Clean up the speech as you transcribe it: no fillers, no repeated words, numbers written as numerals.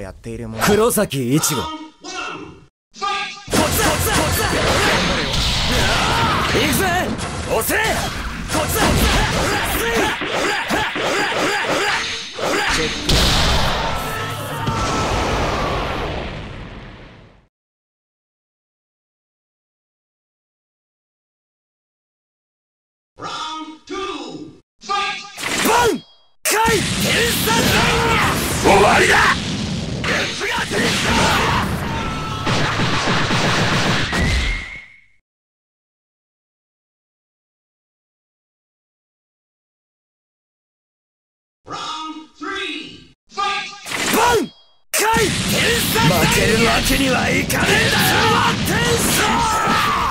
やっているもの。 黒崎一護。こっちだこっちだ行くぜ押せこっちだバンカイ天才終わりだバンカイ負けるわけにはいかねえだよ天才